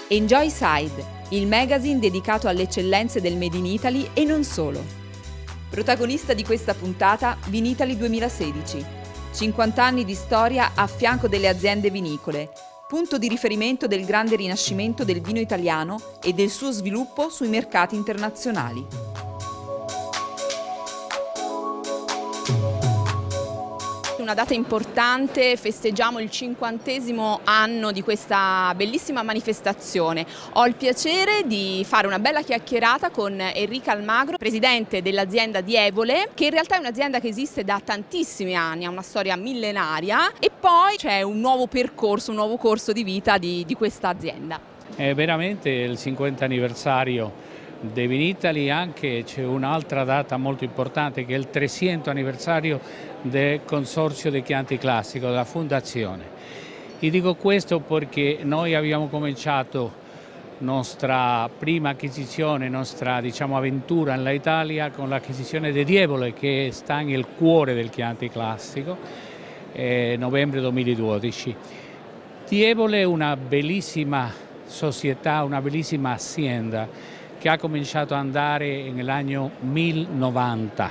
Enjoy Side, il magazine dedicato alle eccellenze del Made in Italy e non solo. Protagonista di questa puntata, Vinitaly 2016. 50 anni di storia a fianco delle aziende vinicole, punto di riferimento del grande rinascimento del vino italiano e del suo sviluppo sui mercati internazionali. Una data importante, festeggiamo il 50° anno di questa bellissima manifestazione. Ho il piacere di fare una bella chiacchierata con Enrica Almagro, presidente dell'azienda Dievole, che in realtà è un'azienda che esiste da tantissimi anni, ha una storia millenaria, e poi c'è un nuovo percorso, un nuovo corso di vita di questa azienda. È veramente il 50 anniversario di Vinitaly, anche c'è un'altra data molto importante che è il 300 anniversario del Consorzio del Chianti Classico, della fondazione. E dico questo perché noi abbiamo cominciato nostra prima acquisizione, nostra avventura nell'Italia con l'acquisizione di Dievole, che sta nel cuore del Chianti Classico, novembre 2012. Dievole è una bellissima società, una bellissima azienda che ha cominciato ad andare nell'anno 1090.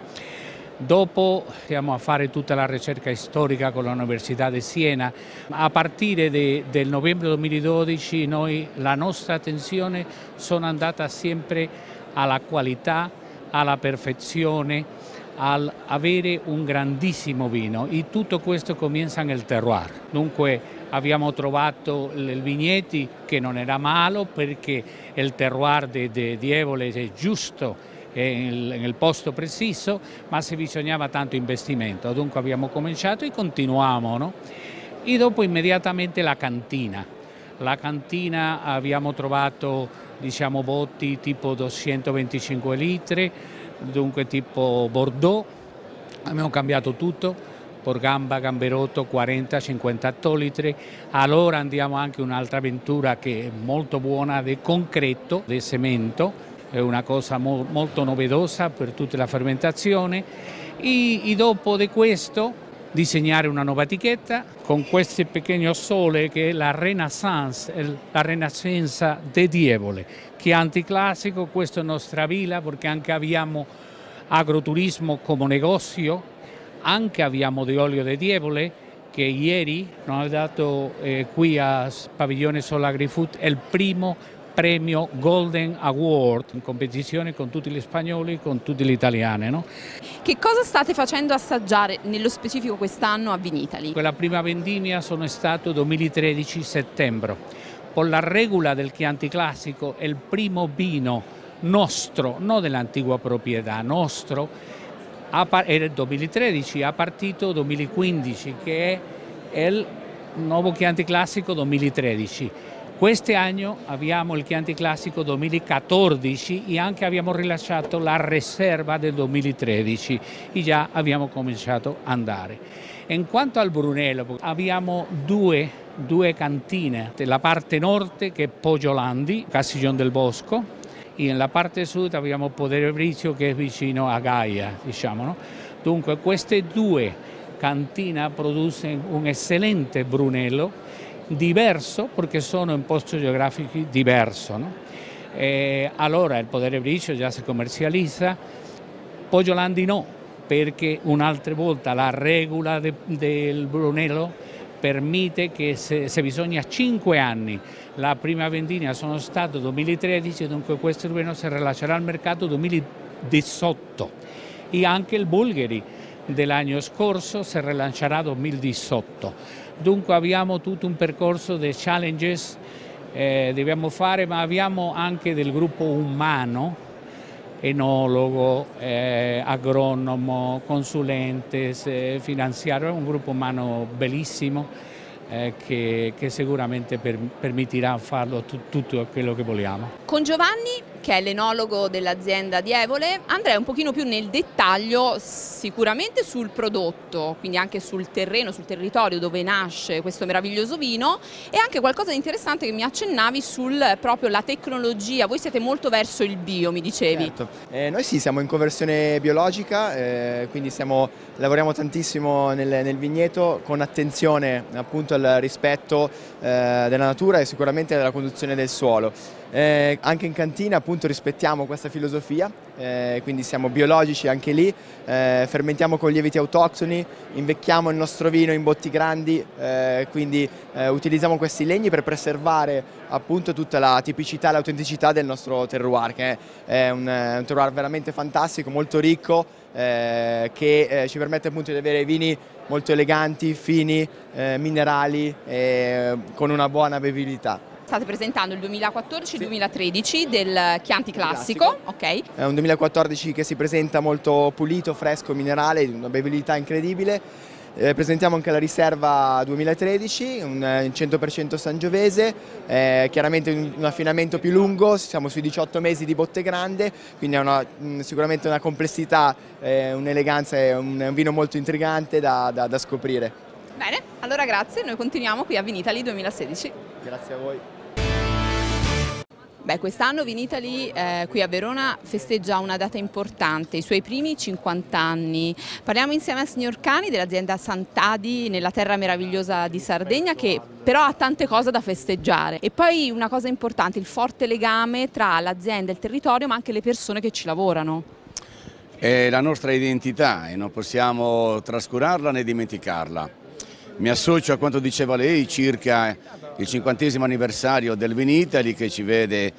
Dopo siamo a fare tutta la ricerca storica con l'Università di Siena. A partire del novembre 2012 la nostra attenzione sono andata sempre alla qualità, alla perfezione, al avere un grandissimo vino, e tutto questo comincia nel terroir. Dunque abbiamo trovato i vigneti che non era male, perché il terroir di Dievole è giusto nel posto preciso, ma se bisognava tanto investimento. Dunque abbiamo cominciato e continuiamo, no? E dopo immediatamente la cantina. La cantina abbiamo trovato botti tipo 225 litri, dunque tipo Bordeaux, abbiamo cambiato tutto, Porgamba, Gamberotto, 40-50 litri. Allora andiamo anche un'altra avventura che è molto buona, di concreto, di cemento, è una cosa molto novedosa per tutta la fermentazione, e dopo di questo disegnare una nuova etichetta con questo pequeño sole che è la Renaissance, la Rinascenza di Dievole, Chianti Classico. Questa è la nostra villa, perché anche abbiamo agroturismo come negozio, anche abbiamo di olio di Dievole che ieri non ha dato qui a Padiglione Sol Agrifood il primo premio Golden Award in competizione con tutti gli spagnoli, con tutti gli italiani, no? Che cosa state facendo assaggiare nello specifico quest'anno a Vinitaly? La prima vendimia sono stato 2013 settembre. Con la regola del Chianti Classico è il primo vino nostro, non dell'antica proprietà, nostro, era il 2013, ha partito 2015, che è il nuovo Chianti Classico 2013. Quest'anno abbiamo il Chianti Classico 2014 e anche abbiamo rilasciato la riserva del 2013 e già abbiamo cominciato ad andare. In quanto al Brunello, abbiamo due cantine, la parte nord che è Poggiolandi, Castiglion del Bosco, e nella parte sud abbiamo Podere Brizio che è vicino a Gaia, no? Dunque queste due cantine producono un eccellente Brunello, diverso perché sono in posti geografici diversi, no? Allora il Podere Brizio già si commercializza, Poggiolandi no, perché un'altra volta la regola del Brunello permette che se bisogna 5 anni, la prima vendimia sono stato 2013, dunque questo vino si rilascerà al mercato 2018, e anche il Bulgari dell'anno scorso si rilancerà 2018. Dunque abbiamo tutto un percorso di challenges dobbiamo fare, ma abbiamo anche del gruppo umano, enologo, agronomo, consulente, finanziario, un gruppo umano bellissimo che sicuramente permetterà di farlo tutto quello che vogliamo. Con Giovanni che è l'enologo dell'azienda di Evole, andrei un pochino più nel dettaglio sicuramente sul prodotto, quindi anche sul terreno, sul territorio dove nasce questo meraviglioso vino, e anche qualcosa di interessante che mi accennavi sul proprio la tecnologia. Voi siete molto verso il bio, mi dicevi. Certo. Noi sì, siamo in conversione biologica, quindi lavoriamo tantissimo nel vigneto con attenzione appunto al rispetto della natura e sicuramente della conduzione del suolo. Anche in cantina appunto rispettiamo questa filosofia, quindi siamo biologici anche lì, fermentiamo con lieviti autoctoni, invecchiamo il nostro vino in botti grandi, quindi utilizziamo questi legni per preservare appunto tutta la tipicità e l'autenticità del nostro terroir, che è un terroir veramente fantastico, molto ricco, che ci permette appunto di avere vini molto eleganti, fini, minerali, con una buona bevibilità. State presentando il 2014-2013 del Chianti Classico, ok? È un 2014 che si presenta molto pulito, fresco, minerale, di una bevibilità incredibile. Presentiamo anche la riserva 2013, un 100% sangiovese, chiaramente un affinamento più lungo, siamo sui 18 mesi di botte grande, quindi è sicuramente una complessità, un'eleganza e un vino molto intrigante da scoprire. Bene, allora grazie, noi continuiamo qui a Vinitaly 2016. Grazie a voi. Beh, quest'anno Vinitaly qui a Verona festeggia una data importante, i suoi primi 50 anni. Parliamo insieme al signor Cani dell'azienda Sant'Adi nella terra meravigliosa di Sardegna, che però ha tante cose da festeggiare. E poi una cosa importante, il forte legame tra l'azienda e il territorio, ma anche le persone che ci lavorano. È la nostra identità e non possiamo trascurarla né dimenticarla. Mi associo a quanto diceva lei circa il 50° anniversario del Vinitaly, che ci vede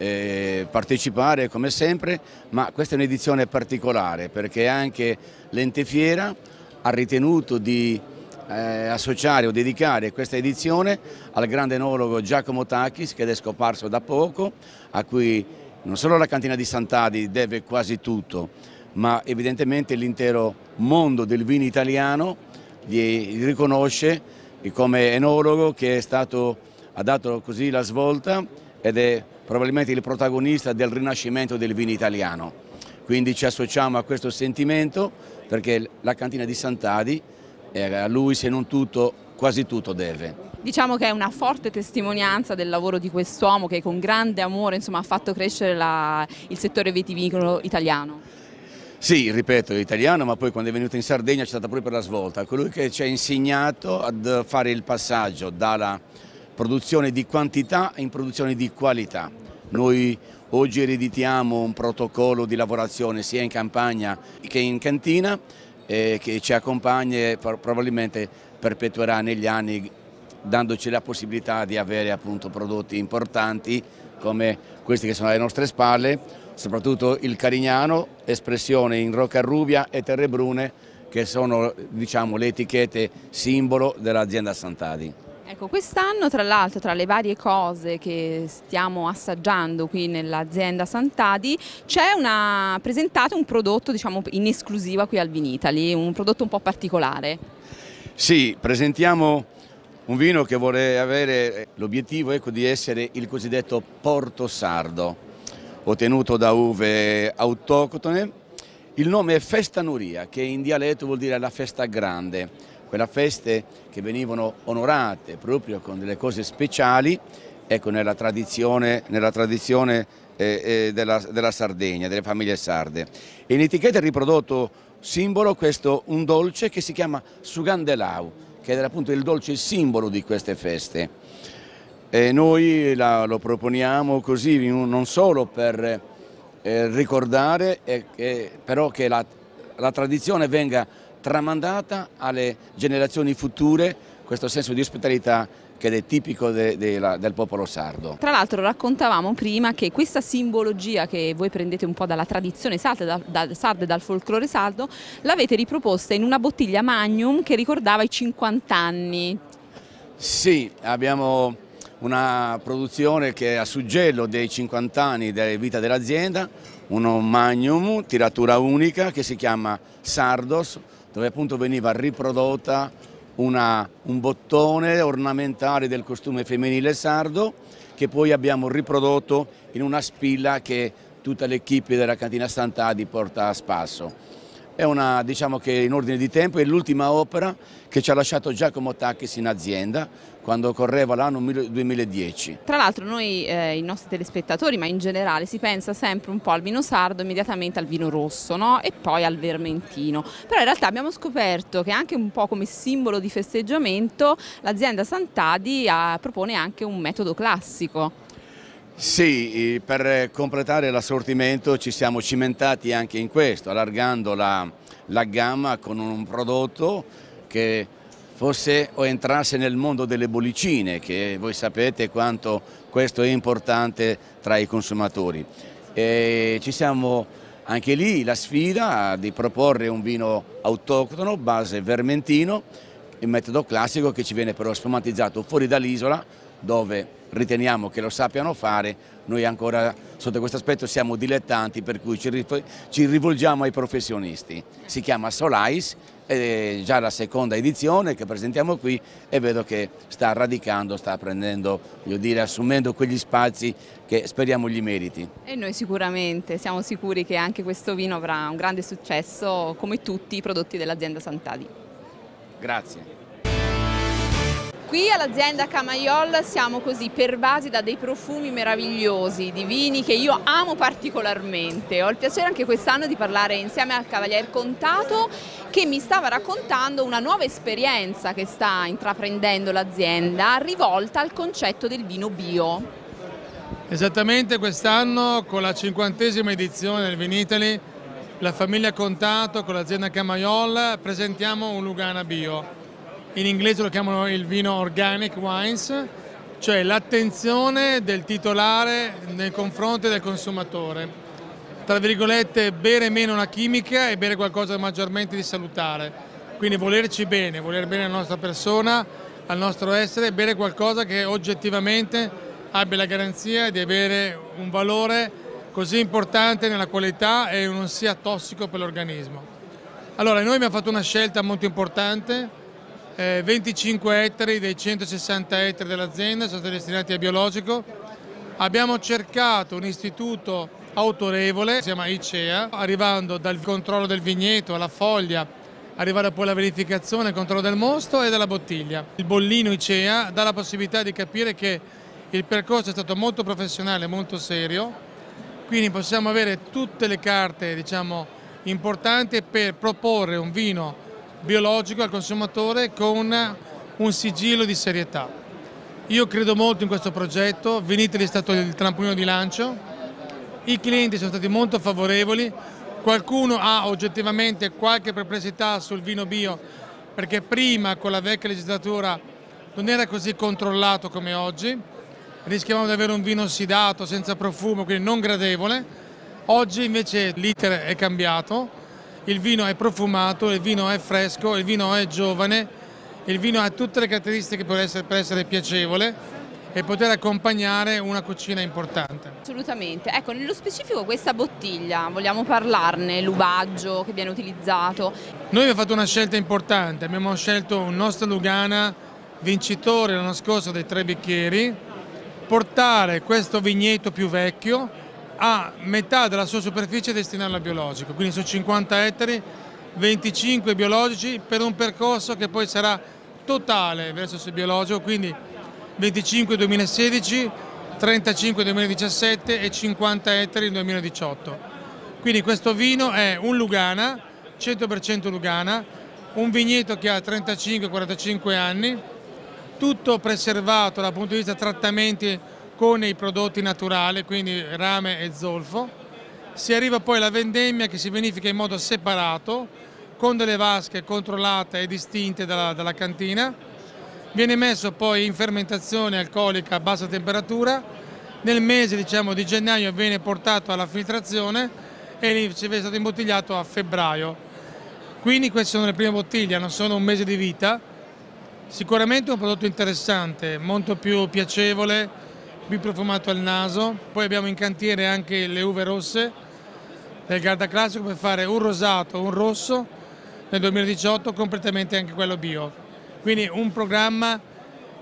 partecipare come sempre, ma questa è un'edizione particolare perché anche l'ente fiera ha ritenuto di associare o dedicare questa edizione al grande enologo Giacomo Tachis, che è scomparso da poco, a cui non solo la cantina di Sant'Adi deve quasi tutto, ma evidentemente l'intero mondo del vino italiano gli riconosce come enologo che ha dato così la svolta ed è probabilmente il protagonista del rinascimento del vino italiano. Quindi ci associamo a questo sentimento perché la cantina di Sant'Adi a lui, se non tutto, quasi tutto deve. Diciamo che è una forte testimonianza del lavoro di quest'uomo che con grande amore ha fatto crescere il settore vitivinicolo italiano. Sì, ripeto, è italiano, ma poi quando è venuto in Sardegna c'è stata proprio la svolta, colui che ci ha insegnato a fare il passaggio dalla produzione di quantità in produzione di qualità. Noi oggi ereditiamo un protocollo di lavorazione sia in campagna che in cantina che ci accompagna e probabilmente perpetuerà negli anni, dandoci la possibilità di avere appunto prodotti importanti come questi che sono alle nostre spalle, soprattutto il Carignano, espressione in Roccarrubia e Terre Brune, che sono, diciamo, le etichette simbolo dell'azienda Sant'Adi. Ecco, quest'anno tra l'altro, tra le varie cose che stiamo assaggiando qui nell'azienda Sant'Adi, c'è presentato un prodotto, diciamo, in esclusiva qui al Vinitaly, un prodotto un po' particolare. Sì, presentiamo un vino che vuole avere l'obiettivo di essere il cosiddetto Porto Sardo, ottenuto da uve autoctone. Il nome è Festa Nuria, che in dialetto vuol dire la festa grande, quelle feste che venivano onorate proprio con delle cose speciali, ecco, nella tradizione della Sardegna, delle famiglie sarde. E in etichetta è riprodotto simbolo un dolce che si chiama Sugandelau, che è appunto il dolce simbolo di queste feste. E noi lo proponiamo così non solo per ricordare, però che la tradizione venga tramandata alle generazioni future, questo senso di ospitalità che è tipico del popolo sardo. Tra l'altro raccontavamo prima che questa simbologia che voi prendete un po' dalla tradizione sarda e dal folklore sardo l'avete riproposta in una bottiglia Magnum che ricordava i 50 anni. Sì, abbiamo una produzione che è a suggello dei 50 anni della vita dell'azienda, uno Magnum, tiratura unica che si chiama Sardos, dove appunto veniva riprodotta un bottone ornamentale del costume femminile sardo che poi abbiamo riprodotto in una spilla che tutta l'equipe della cantina Sant'Adi porta a spasso. È una, diciamo che in ordine di tempo, è l'ultima opera che ci ha lasciato Giacomo Tacchis in azienda quando correva l'anno 2010. Tra l'altro noi, i nostri telespettatori, ma in generale, si pensa sempre un po' al vino sardo, immediatamente al vino rosso, no? E poi al vermentino. Però in realtà abbiamo scoperto che anche un po' come simbolo di festeggiamento l'azienda Sant'Adi propone anche un metodo classico. Sì, per completare l'assortimento ci siamo cimentati anche in questo, allargando la gamma con un prodotto che fosse o entrasse nel mondo delle bollicine, che voi sapete quanto questo è importante tra i consumatori. E ci siamo anche lì la sfida di proporre un vino autoctono, base vermentino, il metodo classico che ci viene però sfumatizzato fuori dall'isola, dove riteniamo che lo sappiano fare. Noi ancora sotto questo aspetto siamo dilettanti, per cui ci rivolgiamo ai professionisti. Si chiama Solais, è già la seconda edizione che presentiamo qui e vedo che sta radicando, sta prendendo, voglio dire, assumendo quegli spazi che speriamo gli meriti. E noi sicuramente siamo sicuri che anche questo vino avrà un grande successo, come tutti i prodotti dell'azienda Sant'Adi. Grazie. Qui all'azienda Camaiol siamo così pervasi da dei profumi meravigliosi, di vini che io amo particolarmente. Ho il piacere anche quest'anno di parlare insieme al Cavalier Contato, che mi stava raccontando una nuova esperienza che sta intraprendendo l'azienda rivolta al concetto del vino bio. Esattamente, quest'anno con la 50ª edizione del Vinitaly, la famiglia Contato con l'azienda Camaiol presentiamo un Lugana bio. In inglese lo chiamano il vino organic wines, cioè l'attenzione del titolare nei confronti del consumatore. Tra virgolette, bere meno la chimica e bere qualcosa maggiormente di salutare. Quindi volerci bene, voler bene alla nostra persona, al nostro essere, bere qualcosa che oggettivamente abbia la garanzia di avere un valore così importante nella qualità e non sia tossico per l'organismo. Allora, noi abbiamo fatto una scelta molto importante. 25 ettari dei 160 ettari dell'azienda sono stati destinati a biologico. Abbiamo cercato un istituto autorevole, si chiama ICEA, arrivando dal controllo del vigneto alla foglia, arrivare poi alla verificazione, il controllo del mosto e della bottiglia. Il bollino ICEA dà la possibilità di capire che il percorso è stato molto professionale, molto serio, quindi possiamo avere tutte le carte, diciamo, importanti per proporre un vino biologico al consumatore con un sigillo di serietà. Io credo molto in questo progetto, Vinitaly è stato il trampolino di lancio, i clienti sono stati molto favorevoli, qualcuno ha oggettivamente qualche perplessità sul vino bio perché prima con la vecchia legislatura non era così controllato come oggi, rischiavamo di avere un vino ossidato, senza profumo, quindi non gradevole. Oggi invece l'iter è cambiato. Il vino è profumato, il vino è fresco, il vino è giovane, il vino ha tutte le caratteristiche per essere piacevole e poter accompagnare una cucina importante. Assolutamente. Ecco, nello specifico questa bottiglia, vogliamo parlarne, l'uvaggio che viene utilizzato? Noi abbiamo fatto una scelta importante, abbiamo scelto un nostro Lugana vincitore l'anno scorso dei 3 bicchieri, portare questo vigneto più vecchio a metà della sua superficie destinarla al biologico, quindi su 50 ettari, 25 biologici per un percorso che poi sarà totale verso il biologico, quindi 25 nel 2016, 35 nel 2017 e 50 ettari nel 2018. Quindi questo vino è un Lugana, 100% Lugana, un vigneto che ha 35-45 anni, tutto preservato dal punto di vista trattamenti con i prodotti naturali, quindi rame e zolfo. Si arriva poi alla vendemmia che si vinifica in modo separato, con delle vasche controllate e distinte dalla cantina. Viene messo poi in fermentazione alcolica a bassa temperatura. Nel mese di gennaio viene portato alla filtrazione e lì ci è stato imbottigliato a febbraio. Quindi queste sono le prime bottiglie, non sono un mese di vita. Sicuramente è un prodotto interessante, molto più piacevole, più profumato al naso. Poi abbiamo in cantiere anche le uve rosse del Garda Classico per fare un rosato, un rosso nel 2018, completamente anche quello bio. Quindi un programma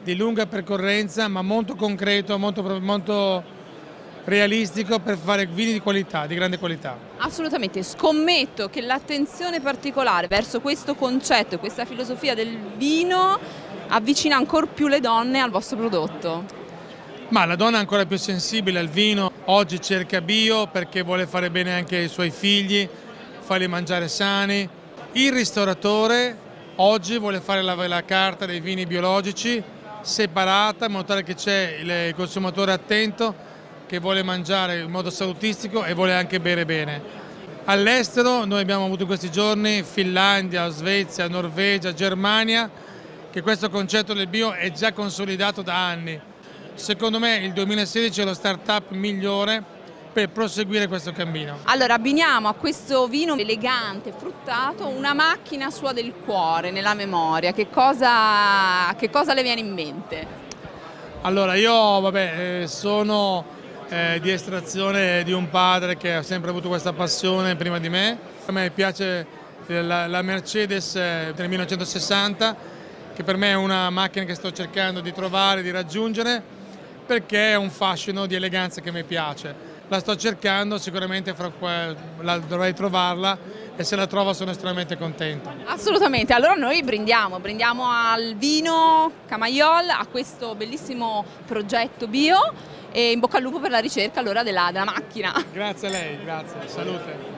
di lunga percorrenza, ma molto concreto, molto realistico per fare vini di qualità, di grande qualità. Assolutamente, scommetto che l'attenzione particolare verso questo concetto, questa filosofia del vino avvicina ancora più le donne al vostro prodotto. Ma la donna è ancora più sensibile al vino, oggi cerca bio perché vuole fare bene anche ai suoi figli, farli mangiare sani. Il ristoratore oggi vuole fare la carta dei vini biologici separata in modo tale che c'è il consumatore attento che vuole mangiare in modo salutistico e vuole anche bere bene. All'estero noi abbiamo avuto in questi giorni Finlandia, Svezia, Norvegia, Germania, che questo concetto del bio è già consolidato da anni. Secondo me il 2016 è lo start-up migliore per proseguire questo cammino. Allora abbiniamo a questo vino elegante, fruttato, una macchina sua del cuore, nella memoria. Che cosa le viene in mente? Allora io sono di estrazione di un padre che ha sempre avuto questa passione prima di me. A me piace la Mercedes del 1960, che per me è una macchina che sto cercando di trovare, di raggiungere, perché è un fascino di eleganza che mi piace. La sto cercando, sicuramente dovrei trovarla e se la trovo sono estremamente contento. Assolutamente, allora noi brindiamo al vino Camaiol, a questo bellissimo progetto bio e in bocca al lupo per la ricerca allora della macchina. Grazie a lei, grazie, salute.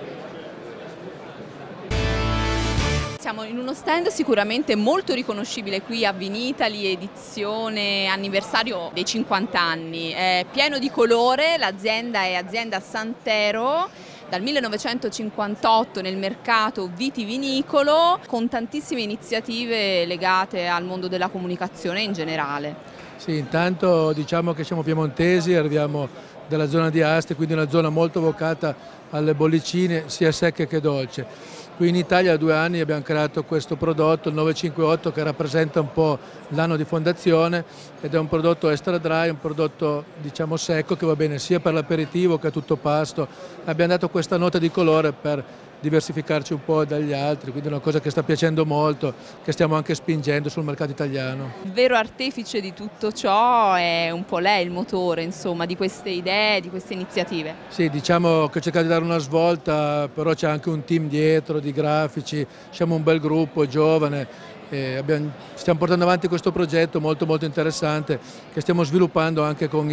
Siamo in uno stand sicuramente molto riconoscibile qui a Vinitaly, edizione anniversario dei 50 anni, è pieno di colore, l'azienda è azienda Santero, dal 1958 nel mercato vitivinicolo, con tantissime iniziative legate al mondo della comunicazione in generale. Sì, intanto diciamo che siamo piemontesi, arriviamo dalla zona di Asti, quindi una zona molto vocata alle bollicine sia secche che dolce. Qui in Italia da 2 anni abbiamo creato questo prodotto, il 958, che rappresenta un po' l'anno di fondazione ed è un prodotto extra dry, un prodotto diciamo secco che va bene sia per l'aperitivo che a tutto pasto. Abbiamo dato questa nota di colore per diversificarci un po' dagli altri, quindi è una cosa che sta piacendo molto, che stiamo anche spingendo sul mercato italiano. Il vero artefice di tutto ciò è un po' lei, il motore insomma, di queste idee, di queste iniziative. Sì, diciamo che ho cercato di dare una svolta, però c'è anche un team dietro di grafici, siamo un bel gruppo giovane. Stiamo portando avanti questo progetto molto interessante che stiamo sviluppando anche con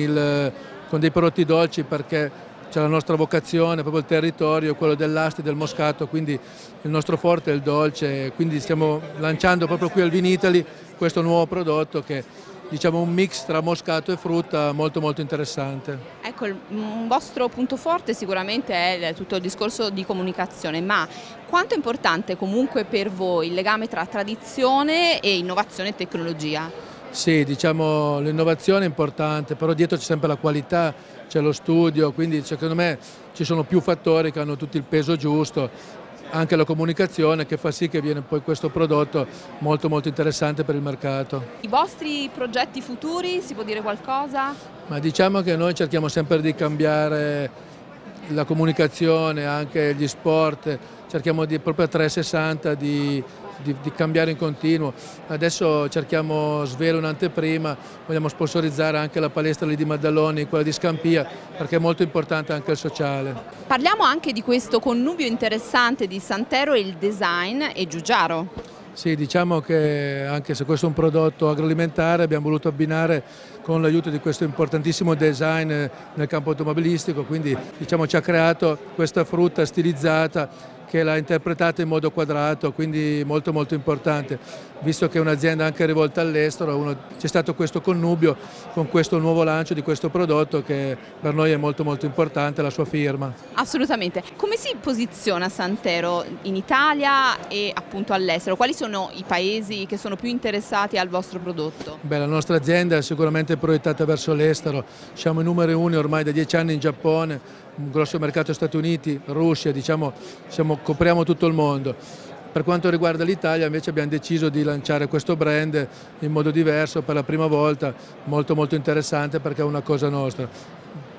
dei prodotti dolci, perché c'è la nostra vocazione, proprio il territorio, quello dell'Asti, del Moscato, quindi il nostro forte è il dolce, quindi stiamo lanciando proprio qui al Vinitaly questo nuovo prodotto che diciamo un mix tra moscato e frutta molto interessante. Ecco, un vostro punto forte sicuramente è tutto il discorso di comunicazione, ma quanto è importante comunque per voi il legame tra tradizione e innovazione e tecnologia? Sì, diciamo l'innovazione è importante, però dietro c'è sempre la qualità, c'è lo studio, quindi secondo me ci sono più fattori che hanno tutto il peso giusto, anche la comunicazione che fa sì che viene poi questo prodotto molto interessante per il mercato. I vostri progetti futuri, si può dire qualcosa? Ma diciamo che noi cerchiamo sempre di cambiare la comunicazione, anche gli sport, cerchiamo proprio a 360 di cambiare in continuo. Adesso cerchiamo, svelo un'anteprima, vogliamo sponsorizzare anche la palestra lì di Maddaloni, quella di Scampia, perché è molto importante anche il sociale. Parliamo anche di questo connubio interessante di Santero e il design e Giugiaro. Sì, diciamo che anche se questo è un prodotto agroalimentare abbiamo voluto abbinare con l'aiuto di questo importantissimo design nel campo automobilistico, quindi diciamo ci ha creato questa frutta stilizzata che l'ha interpretata in modo quadrato, quindi molto importante. Visto che è un'azienda anche rivolta all'estero, c'è stato questo connubio con questo nuovo lancio di questo prodotto che per noi è molto importante, la sua firma. Assolutamente. Come si posiziona Santero in Italia e appunto all'estero? Quali sono i paesi che sono più interessati al vostro prodotto? Beh, la nostra azienda è sicuramente proiettata verso l'estero, siamo i numeri 1 ormai da 10 anni in Giappone, un grosso mercato Stati Uniti, Russia, diciamo, copriamo tutto il mondo. Per quanto riguarda l'Italia invece abbiamo deciso di lanciare questo brand in modo diverso per la prima volta, molto interessante perché è una cosa nostra.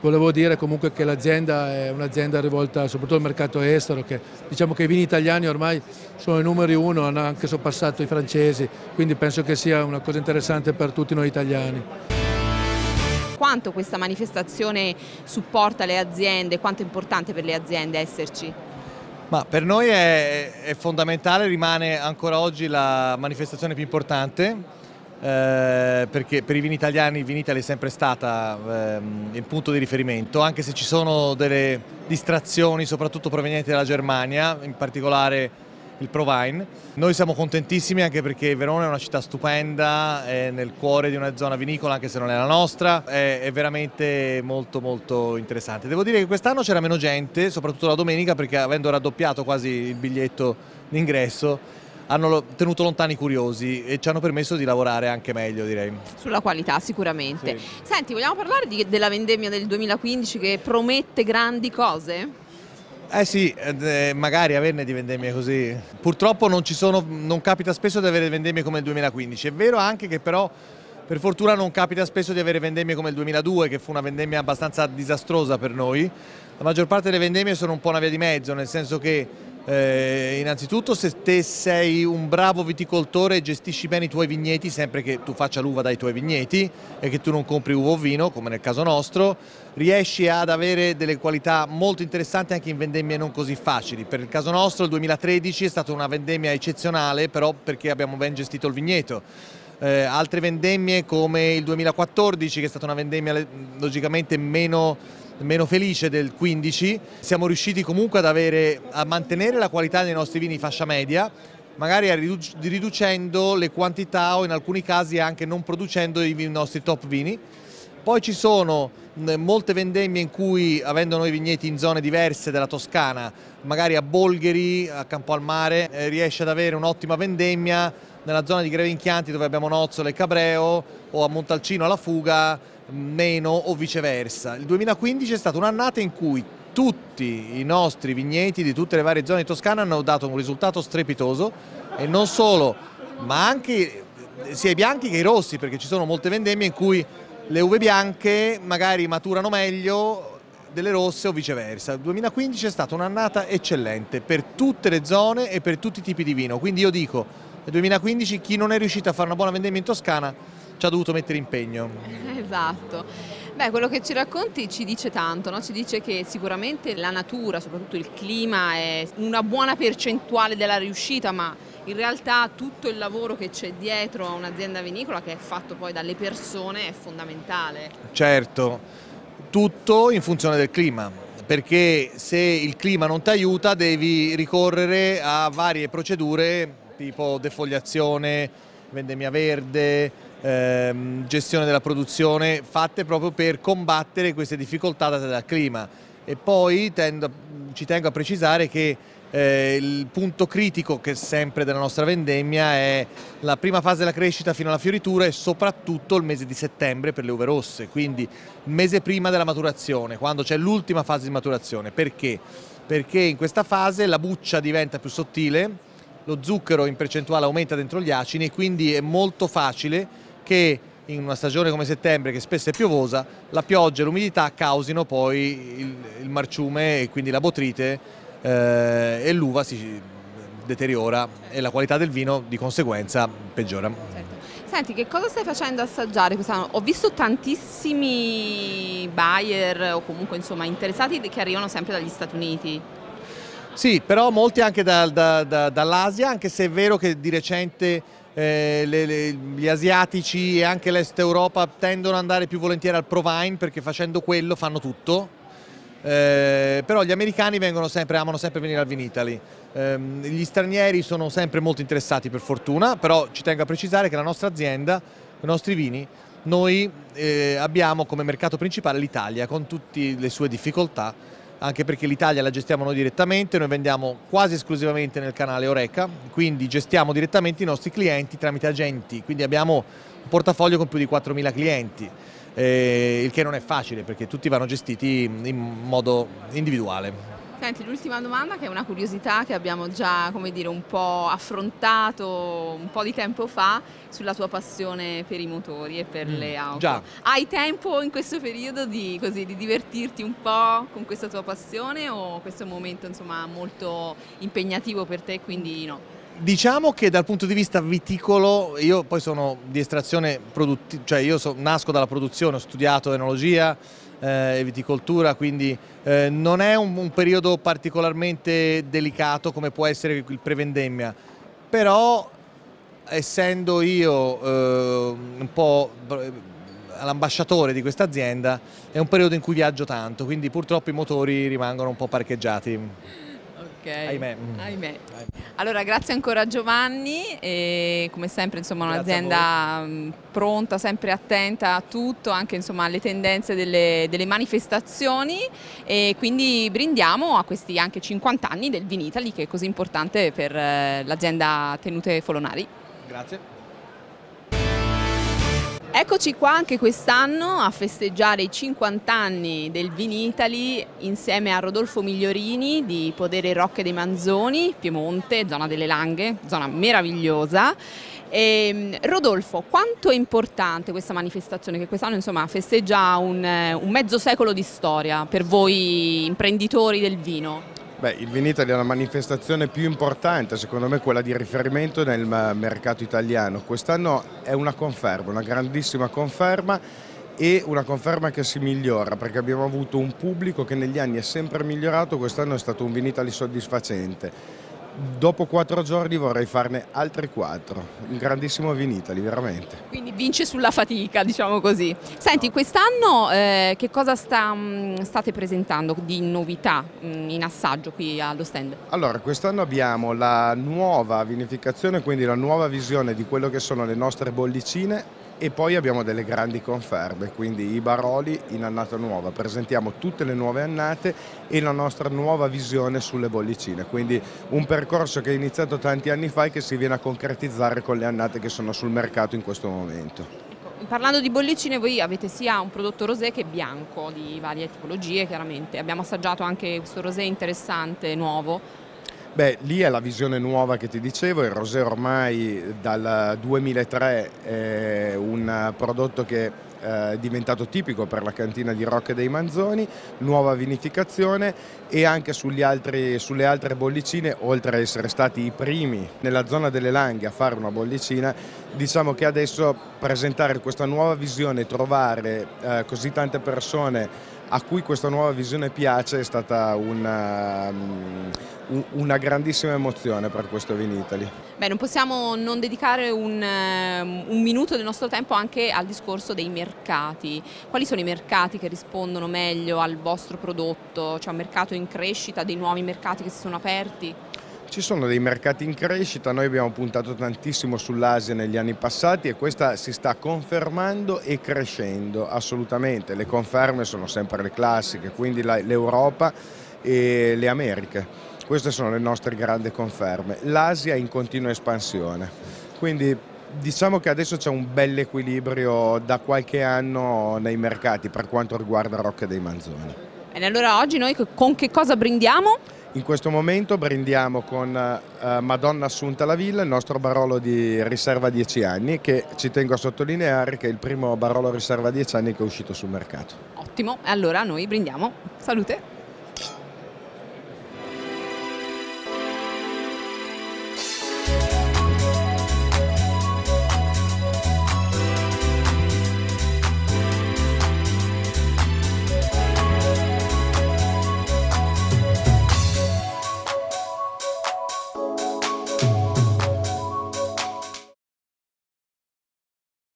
Volevo dire comunque che l'azienda è un'azienda rivolta soprattutto al mercato estero, che diciamo che i vini italiani ormai sono i numeri uno, hanno anche sorpassato i francesi, quindi penso che sia una cosa interessante per tutti noi italiani. Quanto questa manifestazione supporta le aziende, quanto è importante per le aziende esserci? Ma per noi è fondamentale, rimane ancora oggi la manifestazione più importante, perché per i vini italiani il Vinitaly è sempre stata il punto di riferimento, anche se ci sono delle distrazioni soprattutto provenienti dalla Germania, in particolare il ProWein. Noi siamo contentissimi anche perché Verona è una città stupenda, è nel cuore di una zona vinicola anche se non è la nostra, è veramente molto molto interessante. Devo dire che quest'anno c'era meno gente, soprattutto la domenica, perché avendo raddoppiato quasi il biglietto d'ingresso hanno tenuto lontani i curiosi e ci hanno permesso di lavorare anche meglio, direi. Sulla qualità sicuramente. Sì. Senti, vogliamo parlare della vendemmia del 2015 che promette grandi cose? Eh sì, magari averne di vendemmie così. Purtroppo non capita spesso di avere vendemmie come il 2015. È vero anche che però per fortuna non capita spesso di avere vendemmie come il 2002, che fu una vendemmia abbastanza disastrosa per noi. La maggior parte delle vendemmie sono un po' una via di mezzo, nel senso che innanzitutto se te sei un bravo viticoltore e gestisci bene i tuoi vigneti, sempre che tu faccia l'uva dai tuoi vigneti e che tu non compri uva o vino, come nel caso nostro, riesci ad avere delle qualità molto interessanti anche in vendemmie non così facili. Per il caso nostro il 2013 è stata una vendemmia eccezionale, però perché abbiamo ben gestito il vigneto. Altre vendemmie come il 2014, che è stata una vendemmia logicamente meno felice del 15, siamo riusciti comunque a mantenere la qualità dei nostri vini fascia media, magari riducendo le quantità o in alcuni casi anche non producendo i nostri top vini. Poi ci sono molte vendemmie in cui, avendo noi vigneti in zone diverse della Toscana, magari a Bolgheri, a Campo al Mare, riesce ad avere un'ottima vendemmia nella zona di Greve in Chianti dove abbiamo Nozzolo e Cabreo, o a Montalcino alla Fuga meno, o viceversa. Il 2015 è stata un'annata in cui tutti i nostri vigneti di tutte le varie zone di Toscana hanno dato un risultato strepitoso, e non solo, ma anche sia i bianchi che i rossi, perché ci sono molte vendemmie in cui le uve bianche magari maturano meglio delle rosse o viceversa. Il 2015 è stata un'annata eccellente per tutte le zone e per tutti i tipi di vino, quindi io dico nel 2015 chi non è riuscito a fare una buona vendemmia in Toscana ci ha dovuto mettere impegno. Esatto. Beh, quello che ci racconti ci dice tanto, no? Ci dice che sicuramente la natura, soprattutto il clima, è una buona percentuale della riuscita, ma in realtà tutto il lavoro che c'è dietro a un'azienda vinicola, che è fatto poi dalle persone, è fondamentale. Certo, tutto in funzione del clima, perché se il clima non ti aiuta devi ricorrere a varie procedure tipo defogliazione, vendemmia verde, gestione della produzione, fatte proprio per combattere queste difficoltà date dal clima. E poi ci tengo a precisare che il punto critico che sempre della nostra vendemmia è la prima fase della crescita fino alla fioritura e soprattutto il mese di settembre per le uve rosse, quindi il mese prima della maturazione, quando c'è l'ultima fase di maturazione. Perché? Perché in questa fase la buccia diventa più sottile, lo zucchero in percentuale aumenta dentro gli acini e quindi è molto facile che in una stagione come settembre, che spesso è piovosa, la pioggia e l'umidità causino poi il marciume e quindi la botrite, e l'uva si deteriora e la qualità del vino di conseguenza peggiora. Certo. Senti, che cosa stai facendo assaggiare quest'anno? Ho visto tantissimi buyer o comunque insomma interessati che arrivano sempre dagli Stati Uniti. Sì, però molti anche dall'Asia, anche se è vero che di recente gli asiatici e anche l'Est Europa tendono ad andare più volentieri al ProWein, perché facendo quello fanno tutto, però gli americani amano sempre venire al Vinitaly. Gli stranieri sono sempre molto interessati per fortuna, però ci tengo a precisare che la nostra azienda, i nostri vini, noi abbiamo come mercato principale l'Italia con tutte le sue difficoltà, anche perché l'Italia la gestiamo noi direttamente, noi vendiamo quasi esclusivamente nel canale Horeca, quindi gestiamo direttamente i nostri clienti tramite agenti, quindi abbiamo un portafoglio con più di 4.000 clienti, il che non è facile perché tutti vanno gestiti in modo individuale. Senti, l'ultima domanda, che è una curiosità che abbiamo già, come dire, un po' affrontato un po' di tempo fa, sulla tua passione per i motori e per le auto. Già. Hai tempo in questo periodo di divertirti un po' con questa tua passione, o questo è un momento, insomma, molto impegnativo per te, quindi no? Diciamo che dal punto di vista viticolo, io poi sono di estrazione produttiva, cioè io nasco dalla produzione, ho studiato enologia e viticoltura, quindi non è un periodo particolarmente delicato come può essere il prevendemmia, però essendo io un po' l'ambasciatore di questa azienda, è un periodo in cui viaggio tanto, quindi purtroppo i motori rimangono un po' parcheggiati. Ahimè. Ahimè. Allora, grazie ancora Giovanni, e come sempre, insomma, un'azienda pronta, sempre attenta a tutto, anche, insomma, alle tendenze delle manifestazioni, e quindi brindiamo a questi anche 50 anni del Vinitaly, che è così importante per l'azienda Tenute Folonari. Grazie. Eccoci qua anche quest'anno a festeggiare i 50 anni del Vinitaly insieme a Rodolfo Migliorini di Podere Rocche dei Manzoni, Piemonte, zona delle Langhe, zona meravigliosa. Rodolfo, quanto è importante questa manifestazione che quest'anno, insomma, festeggia un mezzo secolo di storia per voi imprenditori del vino? Beh, il Vinitaly è la manifestazione più importante, secondo me quella di riferimento nel mercato italiano. Quest'anno è una conferma, una grandissima conferma, e una conferma che si migliora, perché abbiamo avuto un pubblico che negli anni è sempre migliorato. Quest'anno è stato un Vinitaly soddisfacente. Dopo 4 giorni vorrei farne altri 4, un grandissimo Vinitaly, veramente. Quindi vince sulla fatica, diciamo così. Senti, quest'anno che cosa state presentando di novità in assaggio qui allo stand? Allora, quest'anno abbiamo la nuova vinificazione, quindi la nuova visione di quello che sono le nostre bollicine, e poi abbiamo delle grandi conferme, quindi i Baroli in annata nuova. Presentiamo tutte le nuove annate e la nostra nuova visione sulle bollicine, quindi un percorso che è iniziato tanti anni fa e che si viene a concretizzare con le annate che sono sul mercato in questo momento. Parlando di bollicine, voi avete sia un prodotto rosé che bianco di varie tipologie, chiaramente. Abbiamo assaggiato anche questo rosé interessante, nuovo. Beh, lì è la visione nuova che ti dicevo. Il rosé ormai dal 2003 è un prodotto che è diventato tipico per la cantina di Rocche dei Manzoni, nuova vinificazione, e anche sulle altre bollicine, oltre ad essere stati i primi nella zona delle Langhe a fare una bollicina, diciamo che adesso presentare questa nuova visione e trovare così tante persone a cui questa nuova visione piace è stata una grandissima emozione per questo Vinitaly. Beh, non possiamo non dedicare un minuto del nostro tempo anche al discorso dei mercati. Quali sono i mercati che rispondono meglio al vostro prodotto? C'è un mercato in crescita, dei nuovi mercati che si sono aperti? Ci sono dei mercati in crescita, noi abbiamo puntato tantissimo sull'Asia negli anni passati, e questa si sta confermando e crescendo assolutamente. Le conferme sono sempre le classiche, quindi l'Europa e le Americhe. Queste sono le nostre grandi conferme. L'Asia è in continua espansione, quindi diciamo che adesso c'è un bel equilibrio da qualche anno nei mercati per quanto riguarda Rocche dei Manzoni. Bene, allora oggi noi con che cosa brindiamo? In questo momento brindiamo con Madonna Assunta la Villa, il nostro Barolo di riserva 10 anni, che ci tengo a sottolineare che è il primo Barolo riserva 10 anni che è uscito sul mercato. Ottimo, allora noi brindiamo. Salute!